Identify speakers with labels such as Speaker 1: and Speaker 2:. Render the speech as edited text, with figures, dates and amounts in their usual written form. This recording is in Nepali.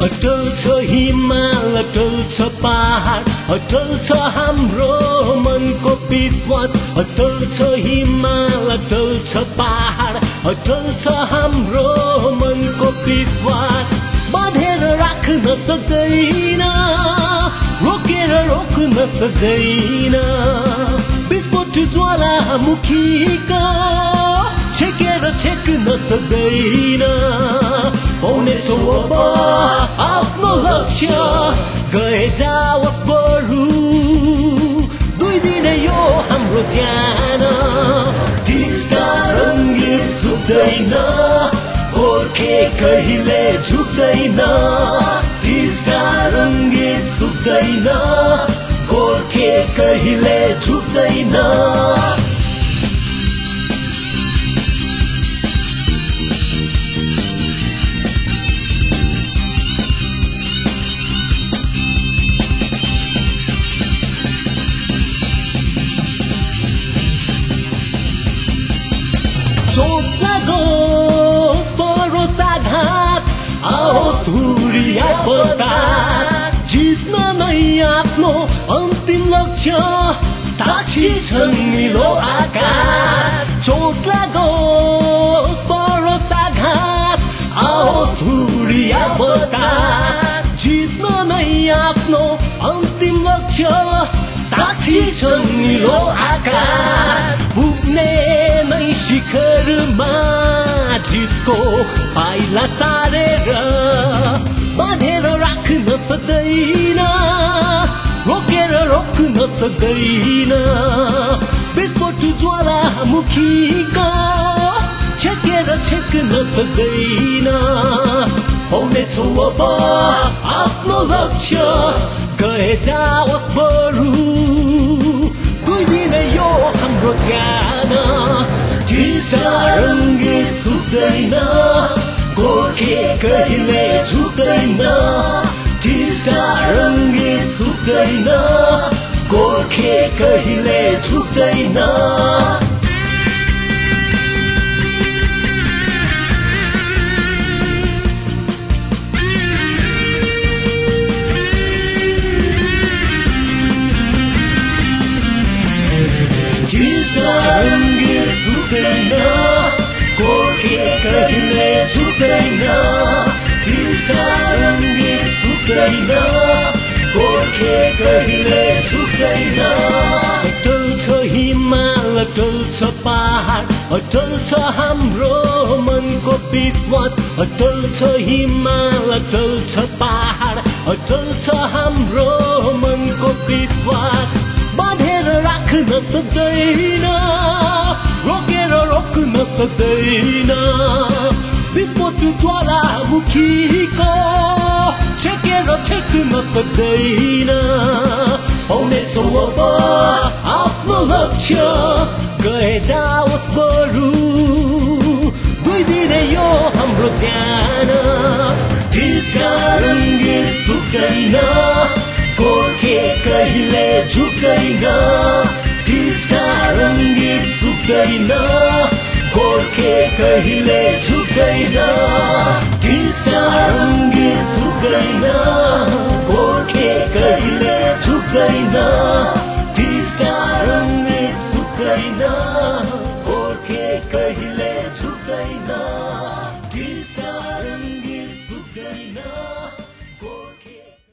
Speaker 1: अटल छ हिमाल, अटल छ पहाड, अटल छ हाम्रो मनको विश्वास। अटल छ हिमाल, अटल छ पहाड, अटल छ हाम्रो मनको विश्वास। बाँधेर राख्न सक्दैन, रोकेर रोक्न सक्दैन, विस्फोट ज्वालामुखीको छेकेर छेक्न सक्दैन। पाउनेछौ अब आफ्नो लक्ष्य, गए जाओस् बरु दुई दिने यो हाम्रो ज्यान। टिस्टा रङ्गीत सुक्दैन, गोर्खे कहिले झुक्दैन। टिस्टा रङ्गीत सुक्दैन, गोर्खे कहिले झुक्दैन। चोट लागोस् भरोसाघात, आओस् हुरिया बतास, जित्न नै आफ्नो अन्तिम लक्ष्य, साक्षी छन् नीलो आकाश। चोट लागोस् भरोसाघात, आओस् हुरिया बतास, जित्न नै आफ्नो अन्तिम लक्ष्य, साक्षी छन् नीलो आकाश। पुग्ने नै शिखरमा जितको पाइला सारेर, बाँधेर राख्न सक्दैन, रोकेर रोक्न सक्दैन, विस्फोट ज्वालामुखीको छेकेर छेक्न सक्दैन। पाउनेछौ अब आफ्नो लक्ष्य, गए जाओस् बरु दुई दिने यो हाम्रो ज्यान। टिस्टा रङ्गीत सुक्दैन, गोर्खे कहिले झुक्दैन। टिस्टा रङ्गीत सुक्दैन, गोर्खे कहिले झुक्दैन। टिस्टा रङ्गीत सुक्दैन, गोर्खे कहिले झुक्दैन। टिस्टा रङ्गीत सुक्दैन, गोर्खे कहिले झुक्दैन। अटल छ हिमाल, अटल छ पहाड, अटल छ हाम्रो मनको विश्वास। अटल छ हिमाल, अटल छ पहाड, अटल छ हाम्रो मनको विश्वास। बाँधेर राख्न सक्दैन, रोकेर रोक्न सक्दैन, विस्फोट ज्वालामुखीको छेकेर छेक्न सक्दैन। पाउनेछौ अब आफ्नो लक्ष्य, गए जाओस् बरु दुई दिने यो हाम्रो ज्यान। टिस्टा रङ्गीत सुक्दैन, गोर्खे कहिले झुक्दैन। टिस्टा रङ्गीत सुक्दैन, गोर्खे कहिले झुक्दैन। टिस्टा रङ्गीत सुक्दैन, गोर्खे कहिले झुक्दैन।